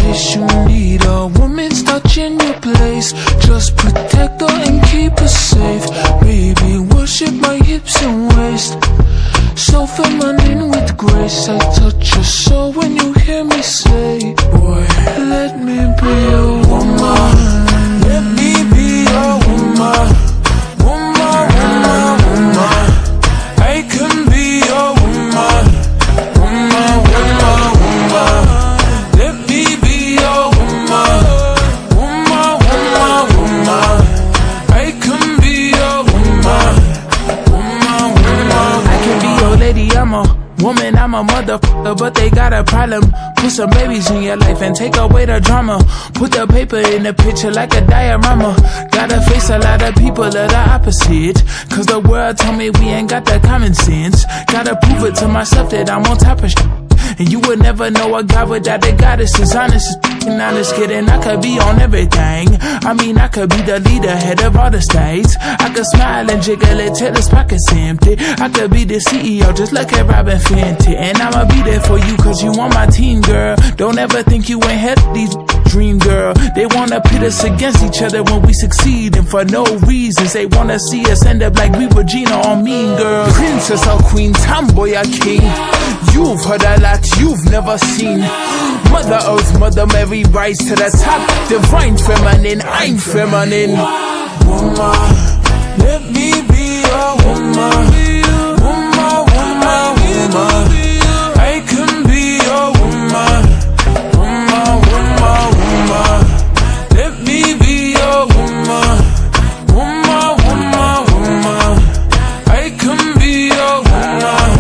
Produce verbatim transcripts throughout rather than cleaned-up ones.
case you need a woman's touch in your place. Just protect her and keep her safe. Baby, worship my hips and waist. So feminine with grace. I touch your soul when you hear me say, boy, let me be your woman. Let me be your woman. Woman, woman, woman. I can be your woman. Woman, woman, woman. Let me be your woman. Woman, woman, woman. I can be your woman. Woman, woman. I can be your lady, I'm a woman, I'm a motherfucker, but they got a problem. Put some babies in your life and take away the drama. Put the paper in the picture like a diorama. Gotta face a lot of people of the opposite, cause the world told me we ain't got that common sense. Gotta prove it to myself that I'm on top of shit. And you would never know a God without a goddess is honest as f***ing honest, kidding. I could be on everything. I mean, I could be the leader, head of all the states. I could smile and jiggle it till his pockets empty. I could be the C E O, just look at Robin Fenty. And I'ma be there for you, cause you on my team, girl. Don't ever think you ain't had these dream, girl. They wanna pit us against each other when we succeed, and for no reasons. They wanna see us end up like we Regina or Mean Girl. Princess or queen, tomboy or king. You've heard a lot you've never seen. Mother Earth, Mother Mary, rise to the top. Divine feminine, I'm feminine. Woman, let me be a woman. Woman, woman, woman. I can be a woman. Woman, woman, woman. Let me be a woman. Woman, woman, woman. I can be a woman.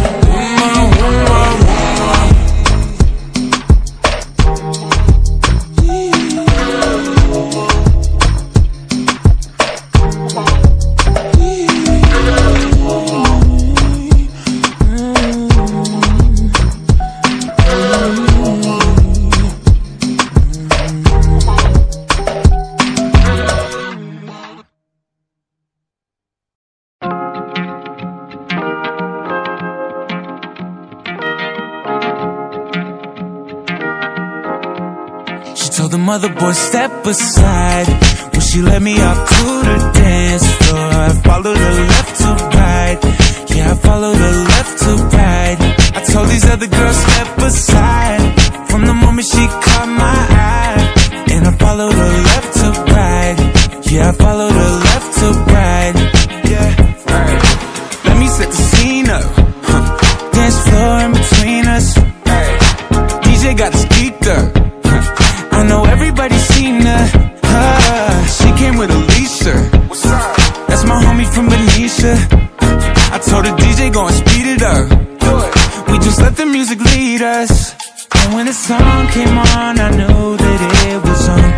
Told the mother boy step aside when she let me out to the dance floor. I followed her left to right. Yeah, I followed her left to right. I told these other girls step aside from the moment she caught my eye. And I followed her left to right. Yeah, I followed her left to right. Yeah, right. Let me set the scene up. Huh. Dance floor in between us. Hey. D J got the speaker. I know everybody's seen her. Uh, she came with Alicia. What's up? That's my homie from Benicia. I told her D J go and speed it up. We just let the music lead us. And when the song came on, I knew that it was on.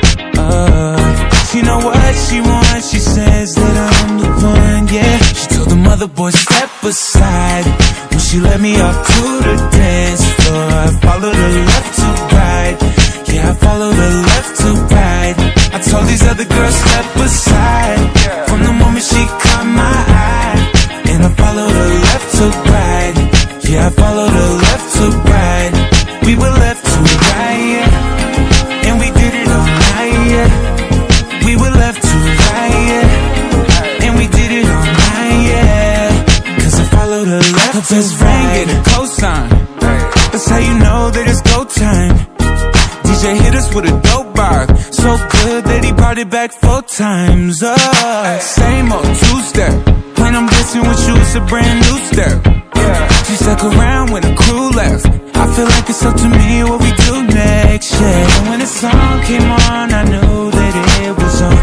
Uh, she know what she wants. She says that I'm the one. Yeah. She told the mother boy step aside when she let me off to the dance floor. I followed her left to right. Yeah, I followed her left to right. I told these other girls step aside from the moment she caught my eye. And I followed her left to right. Yeah, I followed her left to right. We were left to right, and we did it all night. We were left to right, and we did it all night. Cause I followed her left to right. Her best friend get a cosign. That's how you know that it's go time. D J hit us with a dope bar, so good that he brought it back four times. Oh, same old two-step. When I'm dancing with you, it's a brand new step. She stuck around when the crew left. I feel like it's up to me what we do next, yeah. And when the song came on, I knew that it was on.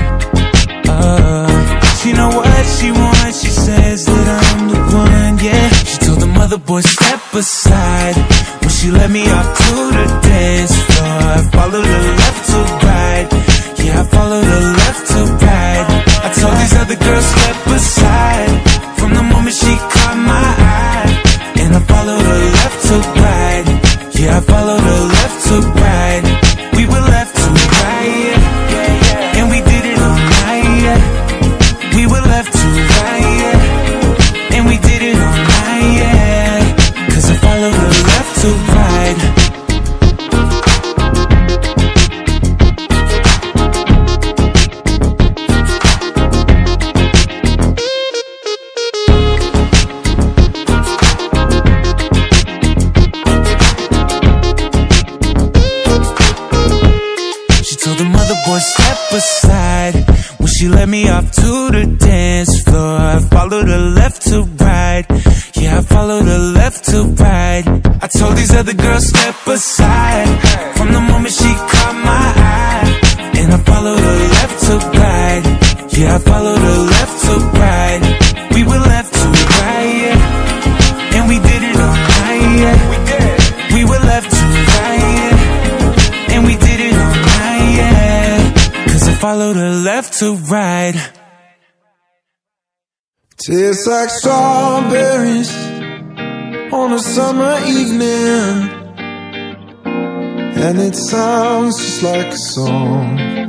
Uh, she know what she wants. She says that I'm the one, yeah. She told the mother boy step aside when she let me off to the dance floor. I followed her left to right. Yeah, I followed her left to right. I told these other girls step aside from the moment she caught my eye. And I followed her left to right. Yeah, I followed her left to right. We were left to right, and we did it all night. We were left to right, and we did it all night. Cause I followed her left to right. a step aside when she let me off to the dance floor. I followed her left to right, yeah, I followed her left to right. I told these other girls step aside from the moment she caught my eye. And I followed her left to right, yeah, I followed her left to right. We were left to right, yeah, and we did it all night, yeah. We did. We were left to right, yeah, and we did it all night, yeah. Cause I followed her left to right. Tastes like strawberries on a summer evening, and it sounds just like a song.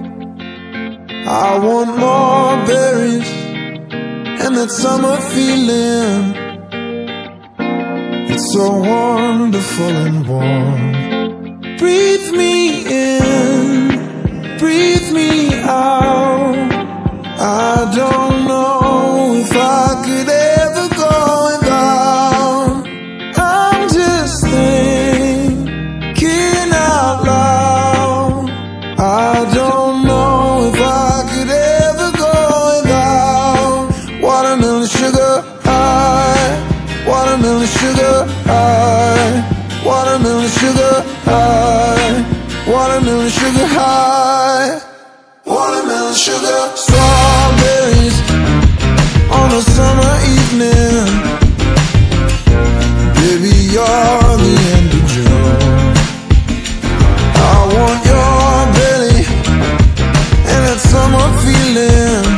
I want more berries and that summer feeling. It's so wonderful and warm. Breathe me in, breathe me out. I don't know if I could ever go without. I'm just thinking out loud. I don't know if I could ever go without watermelon sugar high, watermelon sugar high, watermelon sugar high, watermelon sugar high, watermelon sugar. Strawberries on a summer evening, baby, you're the end of June. I want your belly and that summer feeling,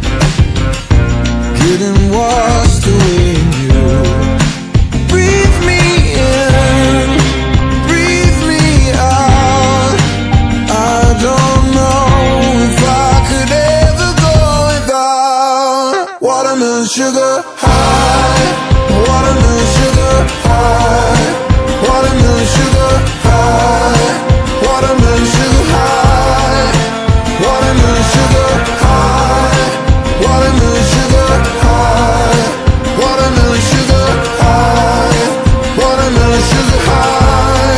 getting washed away in you. Breathe me in, breathe me out. I don't know if I could ever go without watermelon sugar high, watermelon sugar high, watermelon sugar high, watermelon sugar high, watermelon sugar high, watermelon sugar high, watermelon sugar high, watermelon sugar high.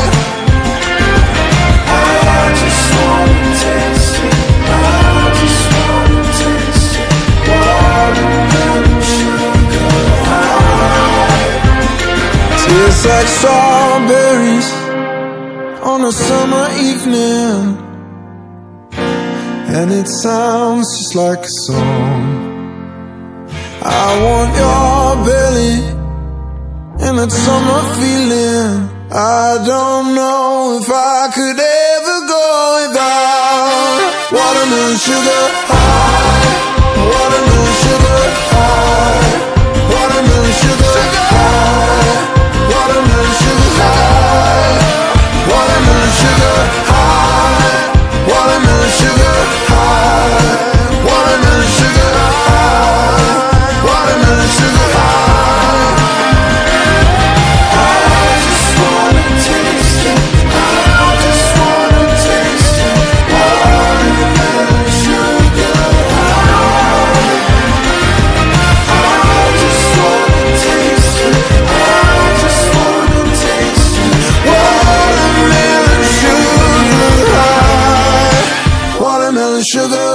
I just wanna taste it, I just wanna taste it, watermelon sugar high. Tastes like strawberries on a summer evening, and it sounds just like a song. I want your belly and that summer feeling. I don't know if I could ever go without watermelon sugar high, watermelon sugar high, watermelon sugar high, watermelon sugar high, watermelon sugar high, watermelon sugar high, watermelon sugar high, watermelon sugar high. I just wanna taste it, I just wanna taste it, watermelon sugar high. I just wanna taste it, I just wanna taste it, watermelon sugar high, watermelon sugar.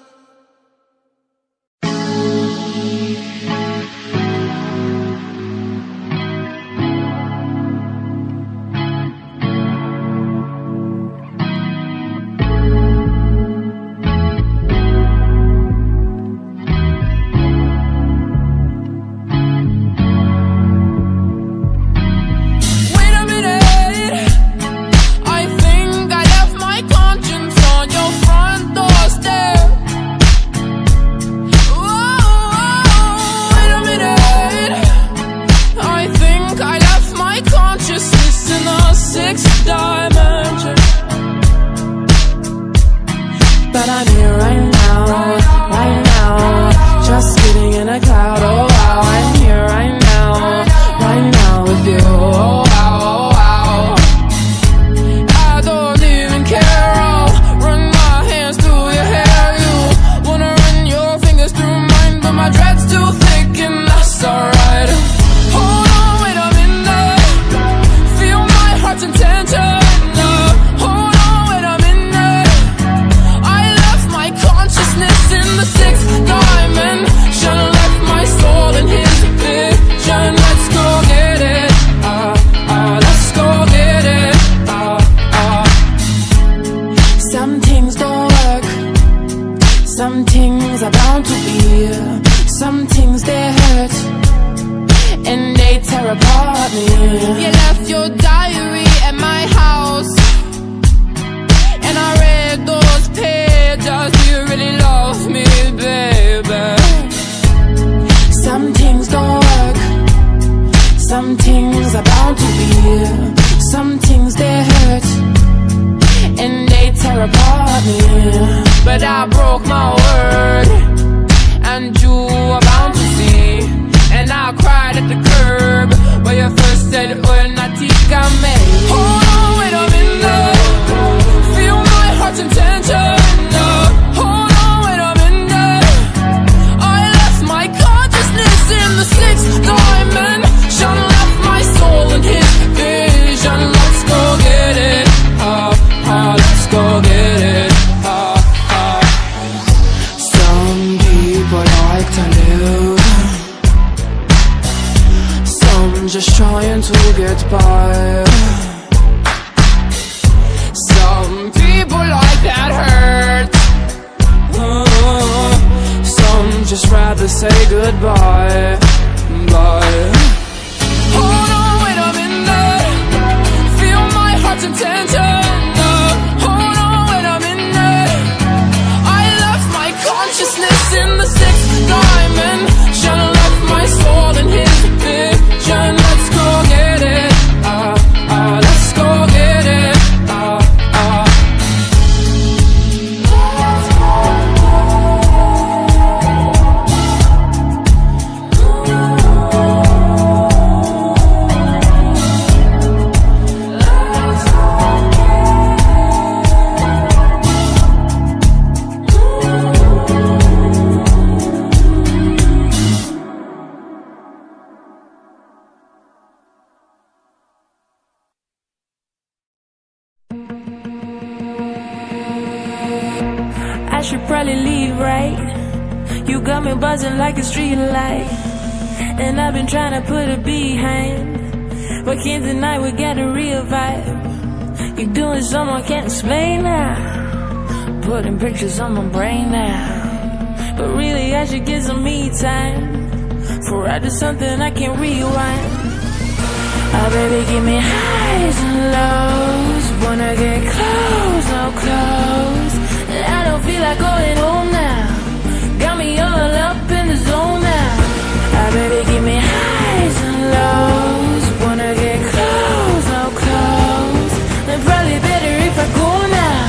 Wait a minute, I think I left my conscience on your front doorstep. Whoa, wait a minute, I think I left my consciousness in a sixth dimension. But I'm here right now, right now, just sitting in a cloud. Oh wow, I'm here right now, right now with you. Oh wow, oh wow. I don't even care. I'll run my hands through your hair. You wanna run your fingers through mine, but my dread's too thick and that's alright. Hold on, wait a minute, feel my heart's intention. Uh, hold on, wait a minute, I left Some things don't work, some things are bound to be. Some things they hurt, and they tear apart me. You left your diary at my house, and I read those pages. You really love me, baby. Some things don't work, some things are bound to be. Some things they hurt, and they tear apart me. But I broke my word, and you were bound to see. And I cried at the curb where you first said, "Oh, Natika me." Hold on, wait a minute, feel my heart's intention. No, hold on, wait a minute, I left my consciousness in the sixth dimension, left my soul in his vision. Let's go get it, ah, ah, let's go get it, ah, ah. Some people like to live, just trying to get by. Some people like that hurt, uh, some just rather say goodbye. Bye. Hold on, wait a minute, feel my heart's intention. Uh, hold on, wait a minute, I left my consciousness in the sixth dimension, left my soul in his vision. Let's go get it, ah, ah, let's go get it, ah, ah. I should probably leave, right? You got me buzzing like a street light, and I've been trying to put it behind, but can't deny we got a real vibe. You're doing something I can't explain now, putting pictures on my brain now. But really I should get some me time, for I do something I can't rewind. Oh baby, give me highs and lows, wanna get close, no close. I don't feel like going home now, got me all up in the zone now. Oh baby, give me highs and lows, wanna get close, no close. And probably better if I go now.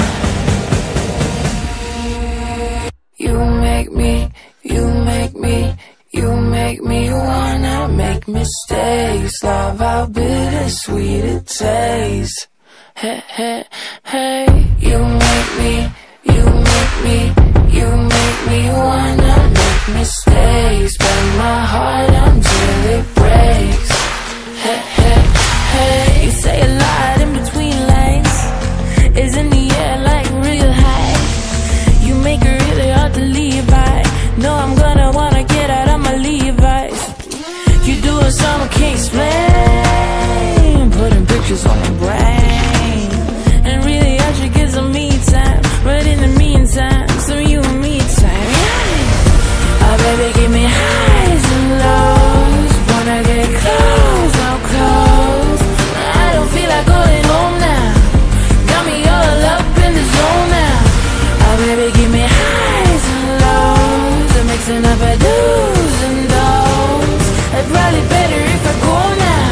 You make me, you make me, you make me wanna make mistakes. Love how bittersweet it tastes. Hey, hey, hey. You make me, you make me, you make me wanna make mistakes. Bend my heart until it breaks. Hey, hey, hey. You say a lot in between lines, is in the air like real high. You make it really hard to leave by. No, I'm gonna wanna get out of my Levi's. You doing something I can't explain, putting pictures on my brain. And really I should get some me time, but in the meantime, some you and me time. Oh baby, give me highs and lows, wanna get close, no close. I don't feel like going home now, got me all up in the zone now. Oh baby, give me highs and lows, I'm mixing up a do's and don'ts. It's probably better if I go now.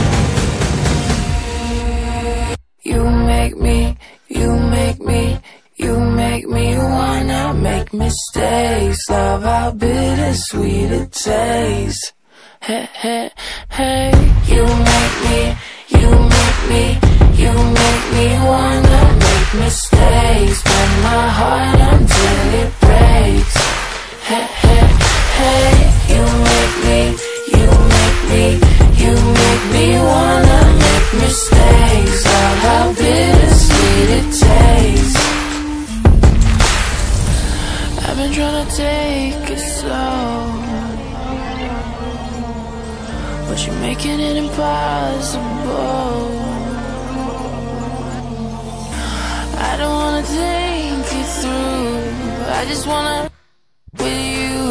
You make me, you make me, you make me wanna make mistakes. Love how bittersweet it tastes. Hey, hey, hey. You make me, you make me, you make me wanna make mistakes. Bend my heart until it breaks. Hey, hey, hey. You make me, you make me, you make me wanna make mistakes. Love how bittersweet it tastes. I've been trying to take it slow, but you're making it impossible. I don't wanna take I just wanna with you.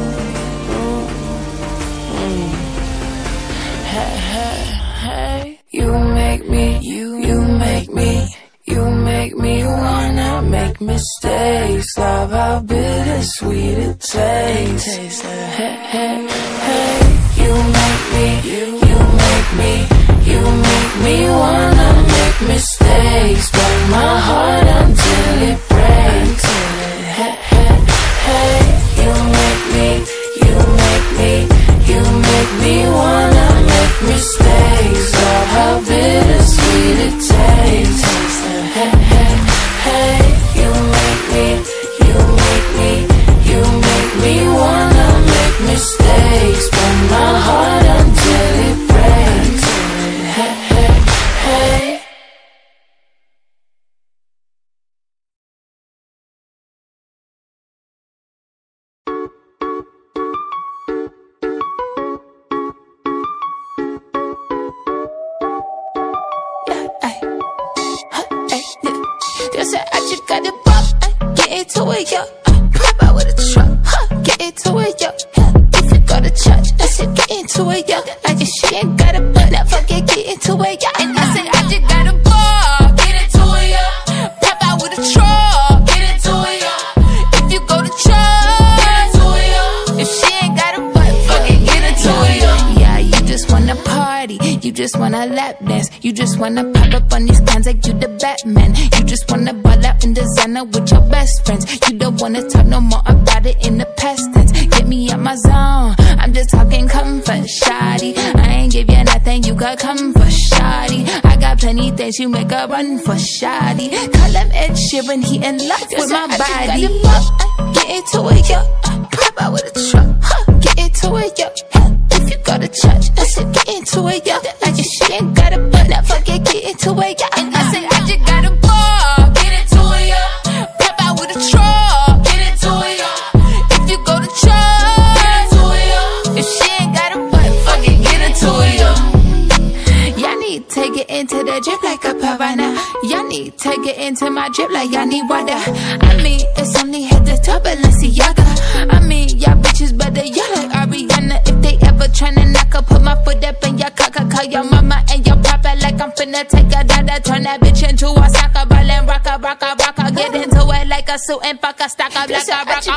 Mm. Hey, hey, hey. You make me, you, you make me, you make me wanna make mistakes. Love how bittersweet it tastes. Hey, hey, hey. You make me, you, you make me, you make me wanna make mistakes. Break my heart until it breaks. Hey, hey, hey. You make me, you make me, you make me wanna make mistakes. Love how bittersweet it tastes. Hey, hey, hey. You make me, you make me, you make me wanna make mistakes. Break my heart until it breaks. Hey, hey, hey. You said I just got it pop, get into it, yo. Pop out with a truck, huh? Get into it, yo. If you go to church, I said get into it, yo. I just she ain't got a butt, now forget get into it, yo. And I said I just got a ball, get into it, yo. Pop out with a truck, get into it, yo. If you go to church, get into it, yo. If she ain't got a butt, forget get into it, yo. Yeah, you just wanna party, you just wanna lap dance, you just wanna pop up on these cans like you the Batman. You just wanna ball out in designer with your best friends. You don't wanna talk no more about it in the past tense. Get me out my zone, I'm just talking comfort, shoddy. I ain't give you nothing, you got comfort, shoddy. I got plenty things, you make a run for shoddy. Call him Ed Sheeran, he in love with my body. Get into it, yo. Pop out with a truck, huh? Get into it, yo. If you go to church, I said get into it, yo. I just she ain't got a butt, now forget get into it, yo. And I said I just got a ball, get into it, yo. Pop out with a truck, get into it, yo. If you go to church, get into it, yo. If she ain't got a butt, forget get into it, yo. Y'all need to take it into the drip like a piranha. Y'all need to take it into my drip like y'all need water. I mean, it's only head to toe, Balenciaga. I mean, y'all bitches better, y'all like Ariana. If they ever tryna knock up, put my foot up in your cocker. Call your mama and your papa like I'm finna take a dada. Turn that bitch into a soccer ball and rock a, rock a, rock a. Get into it like a suit and fuck a stock up like a rocker.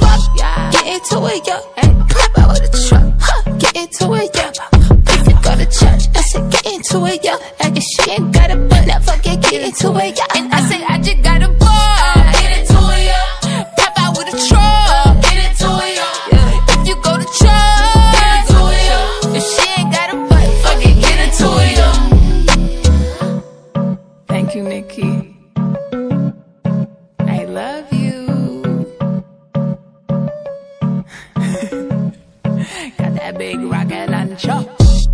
Get into it, yo. Pop out with a truck, huh? Get into it, yo. If you go to church, I said get into it, yo. Like if she ain't got a butt, now forget get into it, yo. And I said I just got a ball, get into it, yo. Pop out with a truck, get into it, yo. If you go to church, get into it, yo. If she ain't got a butt, forget get into it, yo. Thank you, Nikki. I love you. Got that big rocket launcher.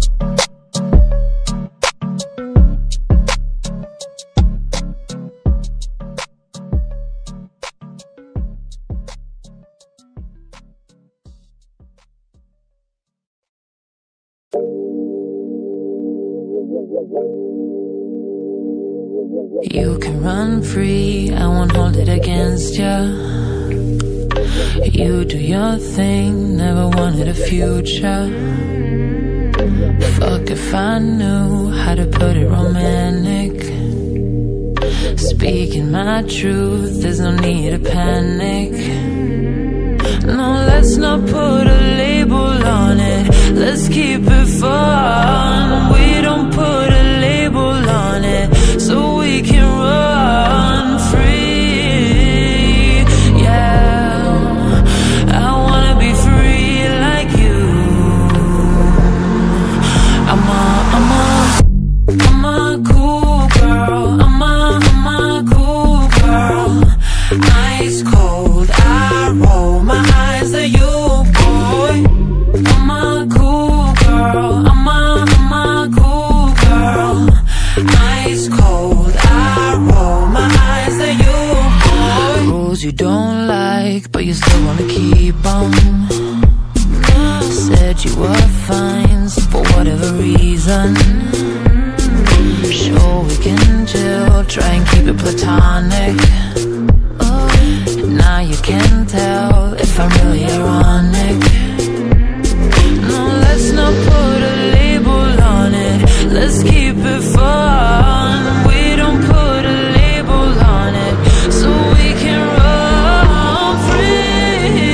You can run free, I won't hold it against ya. You do your thing, never wanted a future. Fuck if I knew how to put it romantic. Speaking my truth, there's no need to panic. No, let's not put a label on it. Let's keep it fun. We don't put a label on it, so we can run free. Yeah, I wanna be free like you. I'm a, I'm a, I'm a cool girl. I'm a, I'm a cool girl. Ice cold, I roll my eyes at you, boy. I'm a cool girl. I'm a, I'm a cool girl. Ice cold, I roll my eyes at you, boy. Rules you don't like, but you still wanna keep them. Said you were fine, so for whatever reason. Sure, we can chill, try and keep it platonic. Now you can tell if I'm really ironic. No, let's not put a label on it. Let's keep it fun. We don't put a label on it, so we can run free.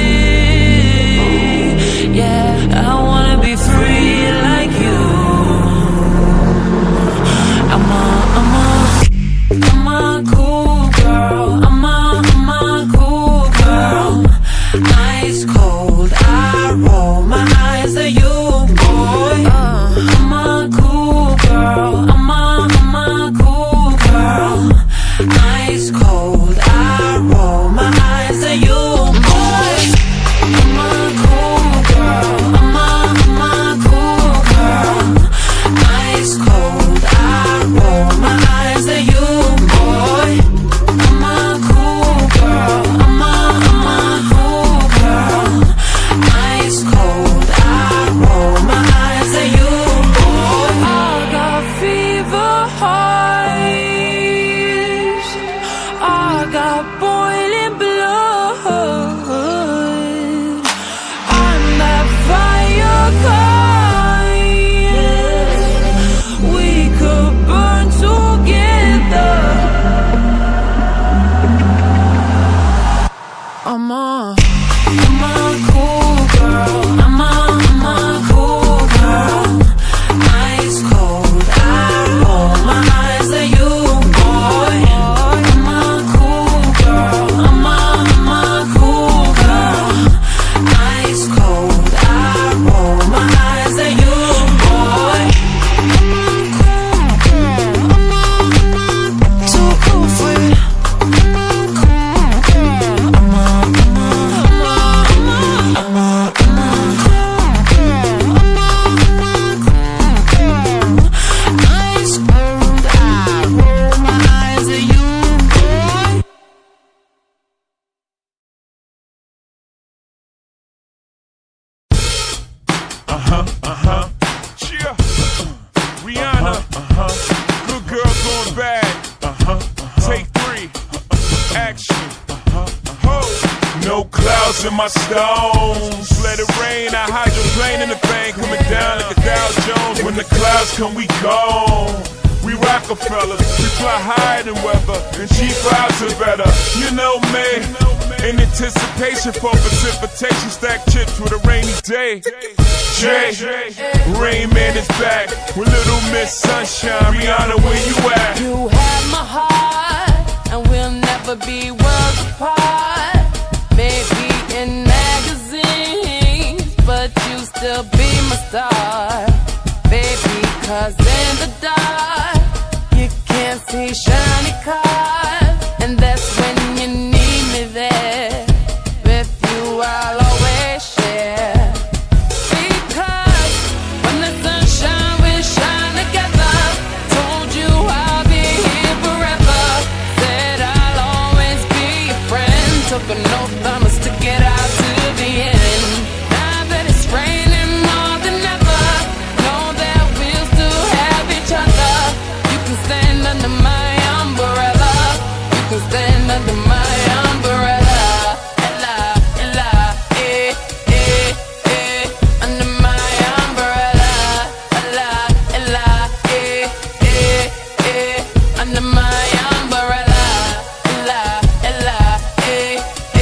Yeah, I wanna be free like you. I'm a, I'm a, I'm a cool girl. I'm a, I'm a cool girl. Ice cold, I roll my eyes at you, boy. Uh, I'm a cool girl. I'm a, I'm a cool girl. Ice cold, I roll my eyes at you, boy. I'm a cool girl. I'm a, I'm a cool girl. Ice cold, I roll my eyes at you, boy. I'm a cool girl. I'm a, I'm a cool girl. Ice cold, I roll my eyes at you, boy. I got fever highs. I got boiling blood. I'm that fire kind. We could burn together. I'm a, I'm a cool girl. I'm a, I'm a cool girl. Ice cold, I roll my eyes at you, boy. I'm a cool girl. I'm a, I'm a cool girl. Ice cold, I roll my eyes at you, boy. I'm a cool girl. I'm a, I'm a too cool for it. I'm a cool girl. I'm a, I'm a, I'm a, I'm a, I'm a cool girl. I'm a, I'm a cool girl. Ice cold, I roll my eyes at you, boy. Uh-huh, uh-huh. Cheer. Rihanna. Uh-huh. Good girl going bad. Uh-huh. Take three. Action. Uh-huh. Ho. No clouds in my stones. Let it rain. I hydroplane in the bank. Coming down like a Dow Jones. When the clouds come, we gone. We Rockefellers. We fly higher than weather. And cheap vibes are better. You know me. In anticipation for precipitation. Stack chips with a rainy day. Jay, Rain Man is back with Little Miss Sunshine. Rihanna, where you at? You have my heart, and we'll never be worlds apart. Maybe in magazines, but you still be my star. Baby, cause in the dark, you can't see shiny cars. And that's when you need me there. With you, I'll always share. Took an oath, I'ma stick it out to the end. Now that it's raining more than ever, know that we'll still have each other. You can stand under my umbrella. You can stand under my umbrella. Ella, Ella, eh, eh, eh. Under my umbrella. Ella, Ella, eh, eh, eh. Under my umbrella. Ella, Ella, eh.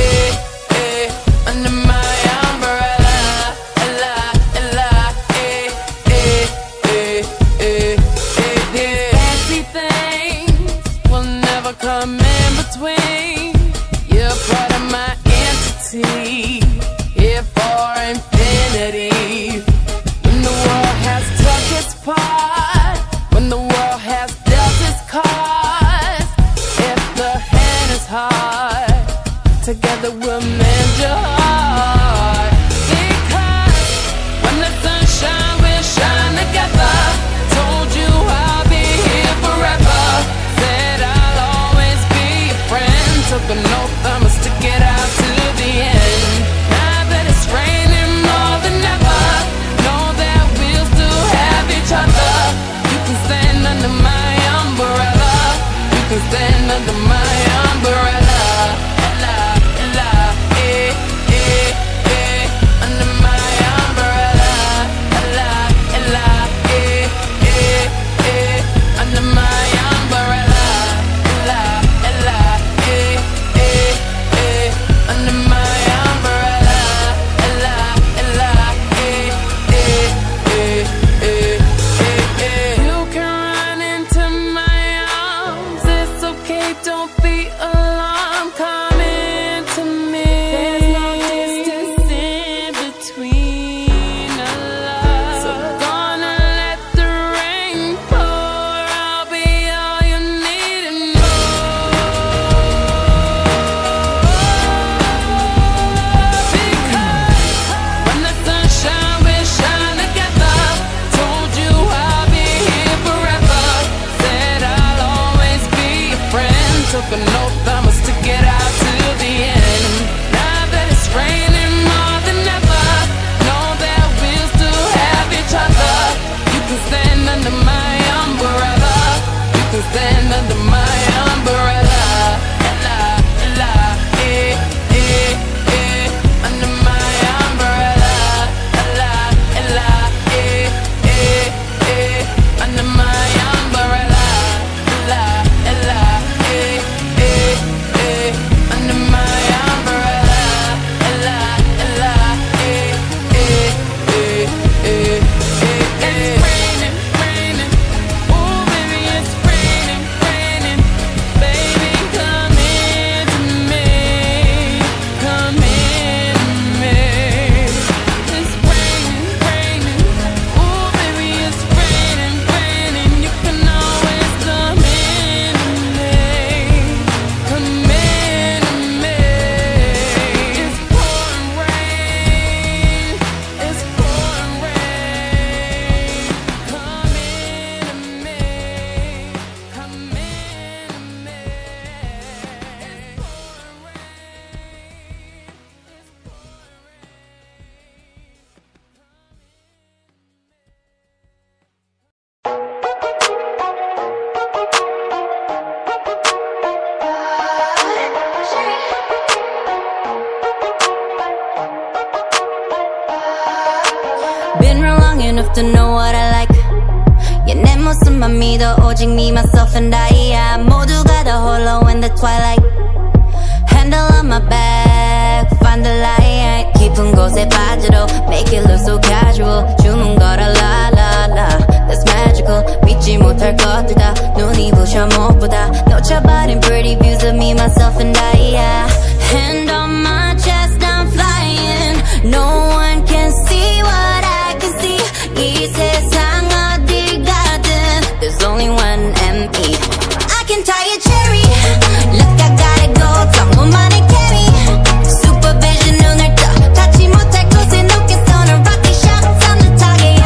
Under my umbrella, Ella, Ella, eh, eh, eh, eh, eh, eh. Fancy things will never come in between. You're part of my entity, here for infinity. When the world has took its part, when the world has dealt its cards, if the hand is hard, together we'll mend your heart. Because when the sunshine will shine together. Told you I'll be here forever. Said I'll always be your friend. Took an oath, I'ma stick it out to the end. Now that it's raining more than ever, know that we'll still have each other. You can stand under my umbrella. You can stand under my umbrella. Ella, Ella. to know what I like. Yeah, 내 모습만 믿어 오직 me, myself and I. Yeah, 모두가 다 홀로 in the twilight. Handle on my back, find the light. 깊은 곳에 빠져도 make it look so casual. 주문 걸어 la la la, that's magical. 믿지 못할 것들 다 눈이 부셔 무엇보다 놓쳐버린 pretty views of me, myself and I. Yeah. Hand on my chest, I'm flying. No one can see what I can see. 이 세상 어딜 가든 there's only one M E. I can tie a cherry. Look, I gotta go. 정우만의 carry. Supervision 눈을 떠. 닿지 못할 곳에 높게 쏘는 rocket shots on the target.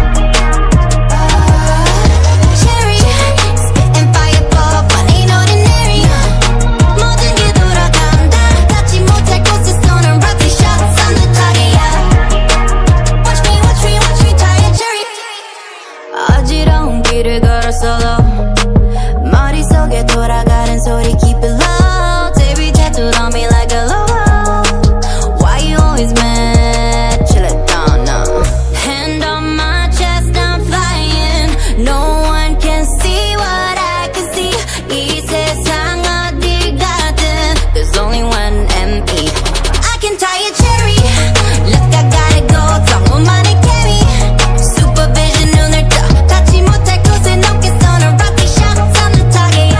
Cherry, spitting fire for fun ain't ordinary. 모든 게 돌아간다. 닿지 못할 곳에 쏘는 rocket shots on the target. Watch me, watch me, watch me tie a cherry. 어지러운 길을 걸어 solo. 머릿속에 돌아가는 소리 keep it low. Baby tattooed on me like a logo. Why you always mad? Chill it down now. Hand on my chest, I'm flying. No one can see what I can see. 이 세상 어딜 가든 there's only one M E. I can tie a cherry. Look, I gotta go. 정우만의 carry. Supervision 눈을 떠. 닿지 못할 곳에 높게 쏘는 rocket shots on the target.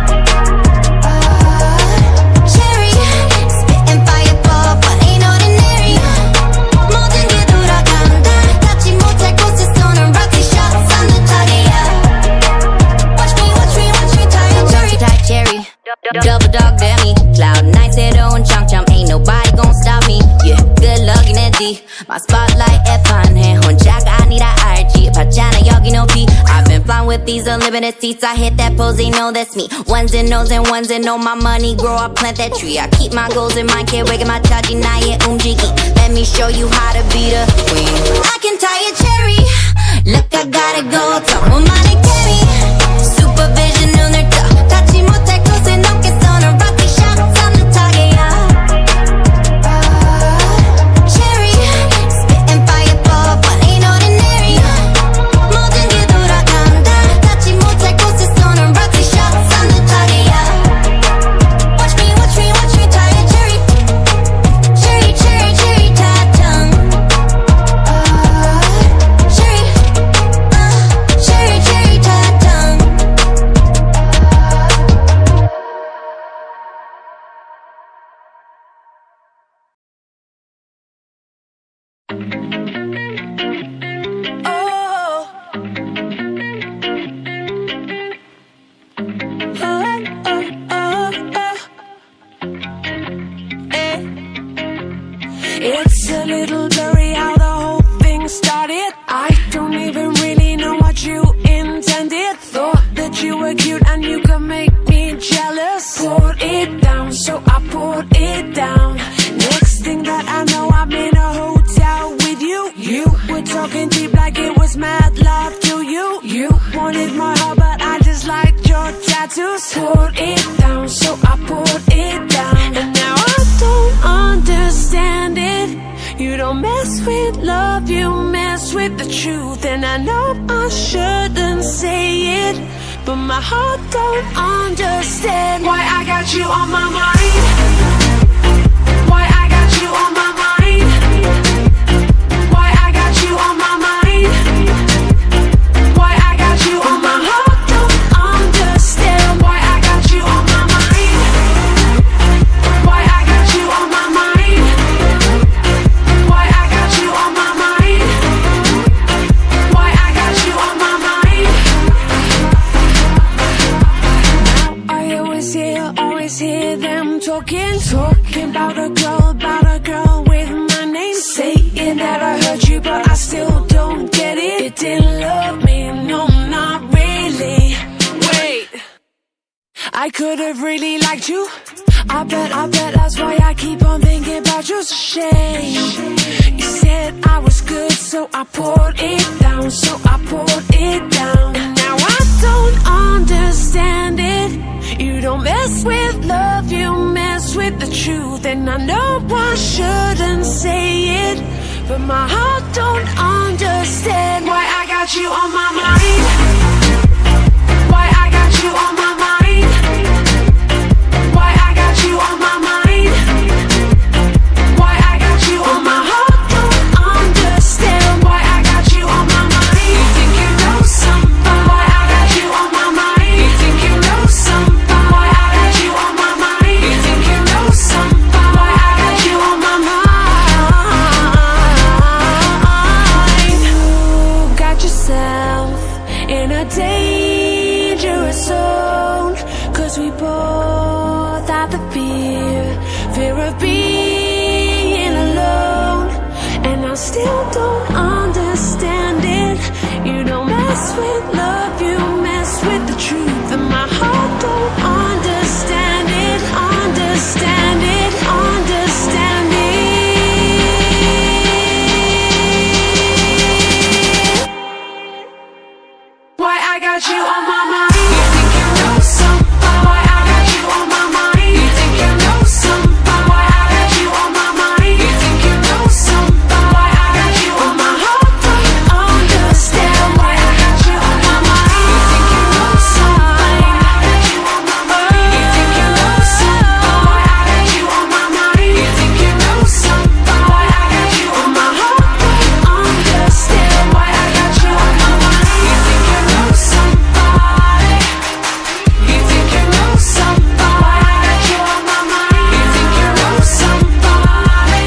Cherry, spitting fire for fun ain't ordinary. 모든 게 돌아간다. 닿지 못할 곳에 쏘는 rocket shots on the target. Watch me, watch me, watch me tie a cherry. Tie cherry. Double dog Benny. Cloud nine 새로운 장점. Ain't nobody gon' stop me. Yeah, good luck인 애디. My spotlight 애판해. 혼자가 아니라 알지. 봤잖아 여기 높이. I've been flying with these unlimited seats. I hit that pose, they know that's me. Ones and O's and ones and know my money grow. I plant that tree. I keep my goals in mind. 계획에 맞춰지 나의 움직임. Let me show you how to be the queen. I can tie a cherry. Look, I gotta go. 정우만의 carry. Supervision 눈을 떠. 닿지 못할 곳에 높게 쏘는 rocket shots on the target. Cherry, spitting fire for fun ain't ordinary. 모든 게 돌아간다. 닿지 못할 곳에 쏘는 rocket shots on the target. Watch me, watch me, watch me tie a cherry. Cherry, cherry, cherry 타탕. Cherry, uh, cherry, cherry 타탕. Oh. Oh, oh, oh, oh. Eh. It's a little blurry how the whole thing started. I don't even really know what you intended. Thought that you were cute and you could make me jealous. Poured it down, so I poured it down. Next thing that I know, I'm in a hotel with you. You were talking deep like it was mad love to you. You wanted my heart, but I just liked your tattoos. Poured it down, so I poured it down. And now I don't understand it. You don't mess with love, you mess with the truth. And I know I shouldn't say it, but my heart don't understand why I got you on my mind. Why I got you on my mind. Why I got you on my mind. Why I got you on my heart don't understand why I got you on my mind. Why I got you on my mind. Why I got you on my mind. Why I got you on my mind. Now I always hear, always hear them talking, talking about a girl, about a girl with my name. Saying that I hurt you, but I still don't get it. It didn't love me, no, not really. Wait, I could have really liked you. I bet, I bet that's why I keep on thinking about you. It's a shame. You said I was good, so I poured it down, so I poured it down. And now I don't understand it. You don't mess with love, you mess with the truth. And I know I shouldn't say it, but my heart don't understand why I got you on my mind. Why I got you on my mind. Why I got you on my mind. Why I got you on my heart don't understand why I got you on my mind. You think you know something? Why I got you on my mind. You think you know something? Why I got you on my mind. You think you know something? Why I got you on my mind. You got yourself in a dangerous zone, 'cause we both have the fear, fear of being alone. And I still don't understand it. You don't mess with love, you mess with the truth. And my heart don't understand it, understand it, understand it. Why I got you on my mind. You think you know something? Why I got you on my mind. You think you know something? Why I got you on my mind. You think you know something? Why I got you on my heart don't understand why I got you on my mind. You think you know something? Why I got you on my mind. You think you know something? Why I got you on my mind. You think you know something? Why I got you on my heart don't understand why I got you on my mind. You think you know somebody. You think you know somebody. Why I got you on my mind. You think you know somebody.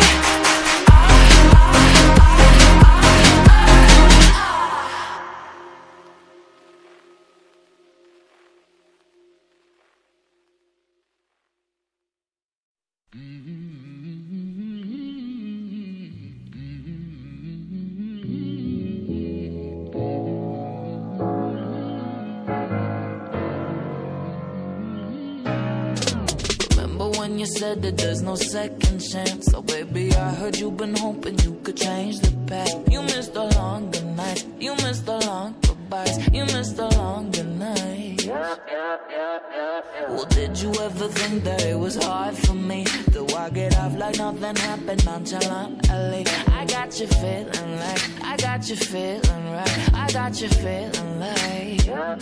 Remember when you said that there's no second chance? So baby, I heard you've been hoping you could change the past. You missed the longer nights, you missed the long goodbyes, you missed the longer nights. Well, did you ever think that it was hard for me to walk it off like nothing happened nonchalantly? I got you feeling like, I got you feeling right, I got you feeling like.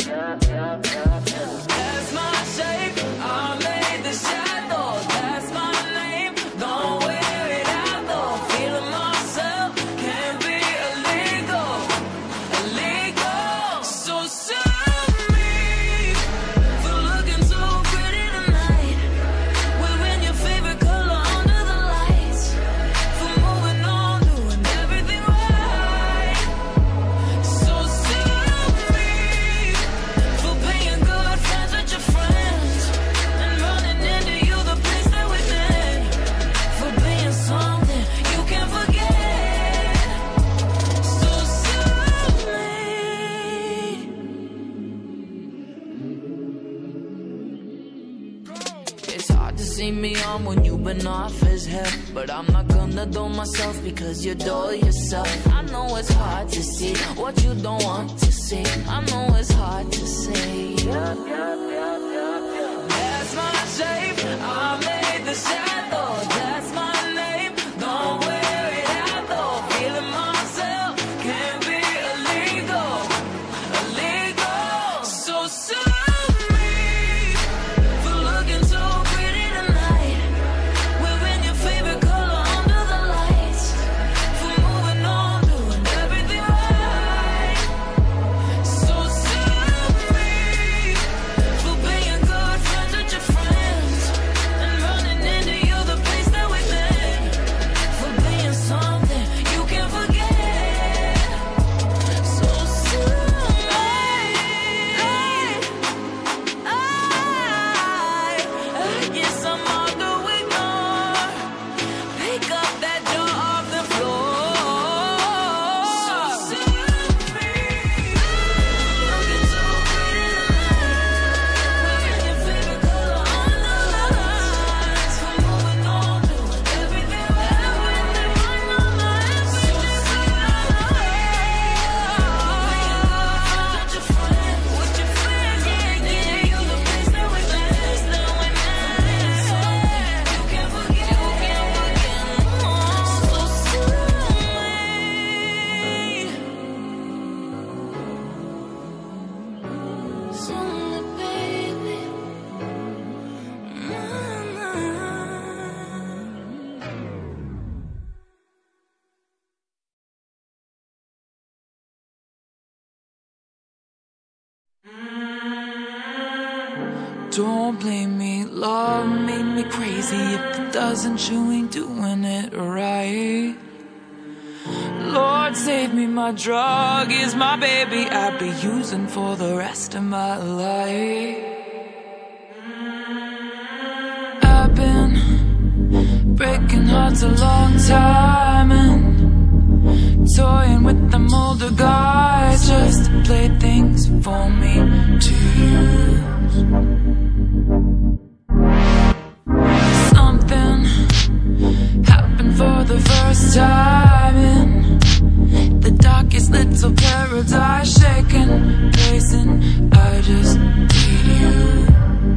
That's my shape, I made the shadow. That's my name, don't wear it out though. Feeling myself, can't be illegal, illegal. So serve me for looking so pretty tonight, wearing your favorite color under the lights, for moving on, doing everything right. So serve me for being good friends with your friends, and running into you the place that we've been, for being something you can't forget. So serve me. It's hard to see me on when you've been off as hell, but I'm not gonna do myself because you do yourself. I know it's hard to see what you don't want to see. I know it's hard to say. That's my shape, I made the shadow. That's my name, don't wear it out though. Feeling myself, can't be illegal, illegal. So serve me for looking so pretty tonight, wearing your favorite color under the lights, for moving on, doing everything right. So serve me for being good friends with your friends, and running into you Don't blame me, love made me crazy. If it doesn't, you ain't doing it right. Lord save me, my drug is my baby. I'll be using for the rest of my life. I've been breaking hearts a long time and toying with them older guys just to play things for me to use. Something happened for the first time in the darkest little paradise, shaking, pacing. I just need you.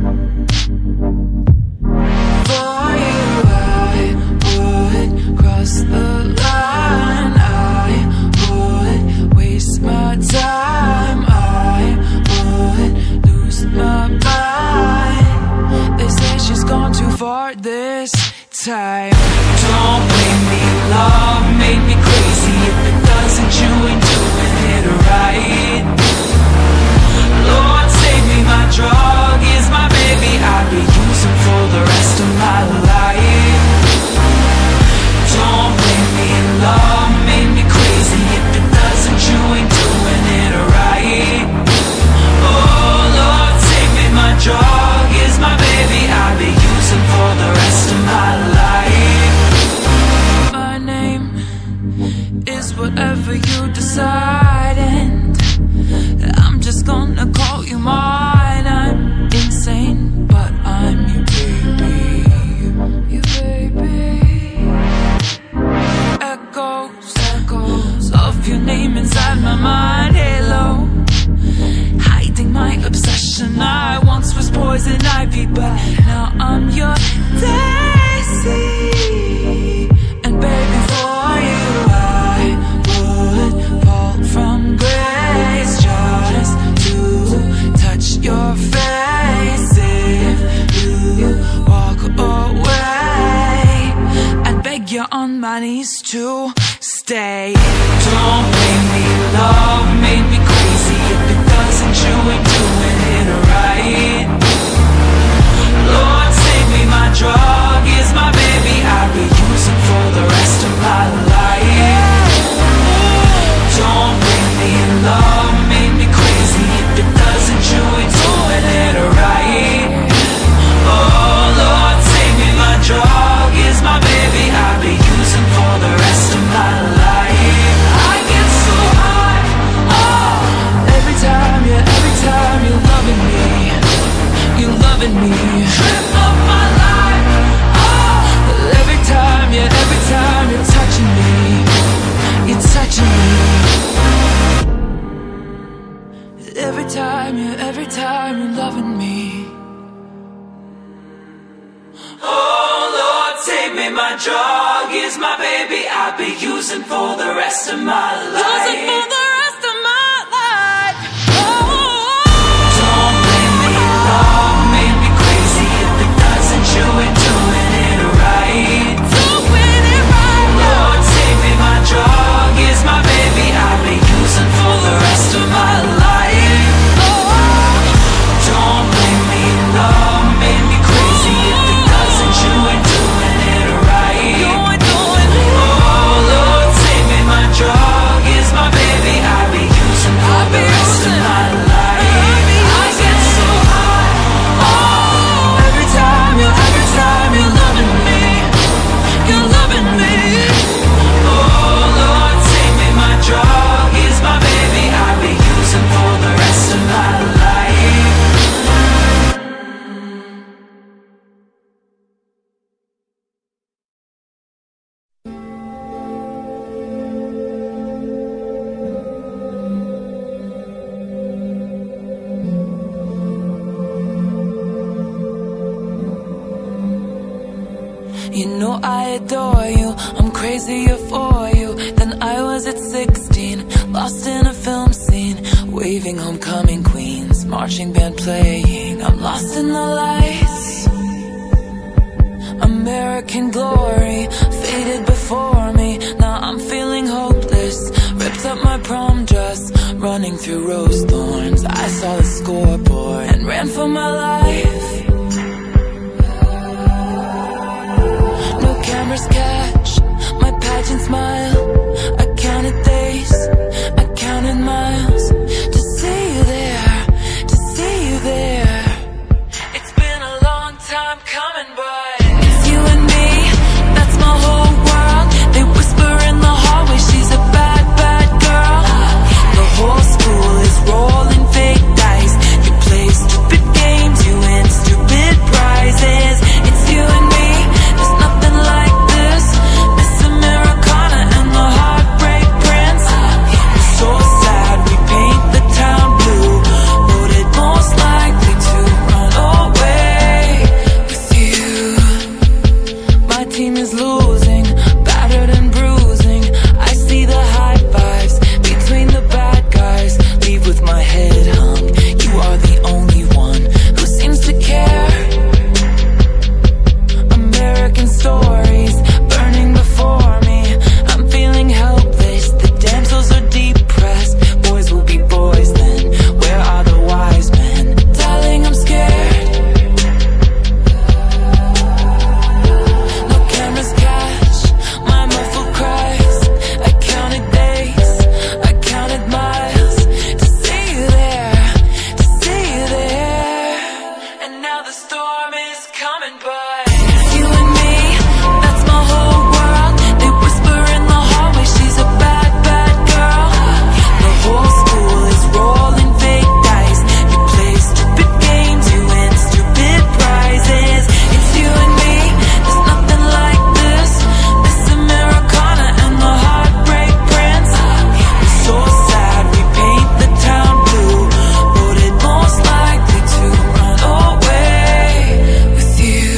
For you I would cross the line, I would waste my time, I would lose my mind. They say she's gone too far this time. Don't blame me, love made me crazy. If it doesn't, you ain't doing it right. Lord save me, my drug is my baby. I'll be using for the rest of my life. Don't blame me, love made me crazy. If it doesn't, you ain't doing it right. Oh Lord save me, my drug is my baby. I'll be using for the rest of my life. My name is whatever you decide, and I'm just gonna call you mine. I'm insane, but I'm your baby, your baby. Echoes, echoes of your name inside my mind. Halo, hiding my obsession. I once was poison ivy, but now I'm your daisy. And baby, for you I would fall from grace just to touch your face. If you walk away, I'd beg you on my knees to stay. Don't blame me, love made me crazy. If it doesn't, you ain't doing it right. Lord save me, my drug is my baby. I'll be using for the rest of my life. Don't blame me, love made me crazy. If it doesn't, you ain't doing it right. Oh Lord save me, my drug is my baby. I'll be using for the rest of my life. I get so high, oh, every time, yeah, every time you're loving me, you're loving me. Trip of my life, oh, every time, yeah, every time you're touching me, you're touching me. Every time, yeah, every time you're loving me. Oh Lord save me, my drug is my baby. I'll be using for the rest of my life. Using for the rest of my life. Oh, don't blame me, love made me crazy. If it doesn't, you ain't doing it right. Doing it right. Lord save me, my drug is my baby. I'll be using for the rest of my life. Don't blame me, love made me crazy. If it doesn't, you ain't doing it right. You ain't doing it. Oh Lord save me, my drug is my baby. I'll be using for the rest of my life. I get so high, oh, every time, yeah, every time you're loving me, you're loving me. Oh Lord save me, my drug is my baby. I'll be using for the rest of my life. You know I adore you, I'm crazier for you than I was at sixteen. Lost in a film scene, waving homecoming queens, marching band playing. I'm lost in the lights, American glory faded before me. Now I'm feeling hopeless, ripped up my prom dress, running through rose thorns. I saw the scoreboard and ran for my life. and smile. I counted days, I counted miles to see you there, to see you there. It's been a long time coming, but it's you and me, that's my whole world. They whisper in the hallway, she's a bad, bad girl. The whole school is rolling fake dice. You play stupid games, you win stupid prizes. It's you and me, there's nothing like this. Miss Americana and the Heartbreak Prince. It's so sad, we paint the town blue. Voted most likely to run away with you. My team is losing, battered and bruising. I see the high fives between the bad guys. Leave with my head hung. You are the only one who seems to care. American stories burning before me. I'm feeling helpless. The damsels are depressed. Boys will be boys then. Where are the wise men? Darling, I'm scared. No cameras catch my muffled cries. I counted days, I counted miles to see you there, to see you there. And now the storm is coming, but it's you and me, that's my whole world. They whisper in the hallway, she's a bad, bad girl. The whole school is rolling fake dice. You play stupid games, you win stupid prizes. It's you and me, there's nothing like this. Miss Americana and the Heartbreak Prince. It's so sad, we paint the town blue. Voted most likely to run away with you.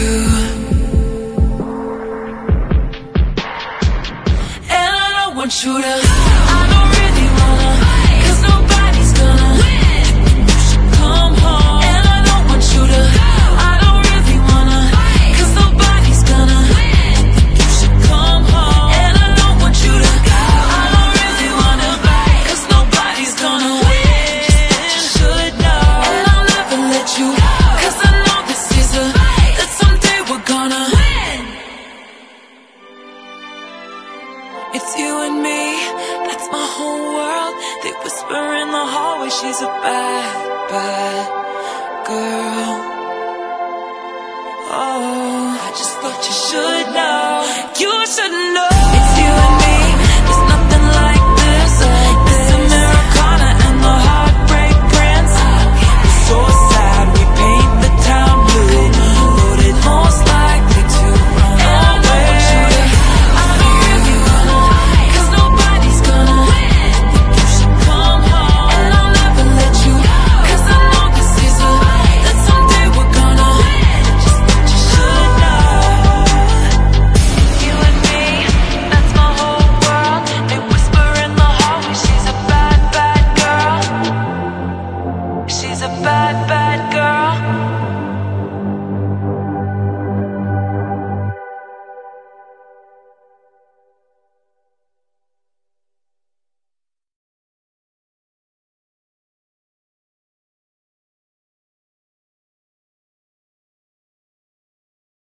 And I don't want you to, I don't really wanna, cause nobody's gonna. You should come home. And I don't want you to, I don't really wanna, cause nobody's gonna. You should come home. And I don't want you to, I don't really wanna, cause nobody's gonna win. You should know. And I'll never let you, cause I know this is a, that someday we're gonna win. It's you and me, that's my whole world. They whisper in the hallway, she's a bad, bad girl. Oh, I just thought you should know, you should know.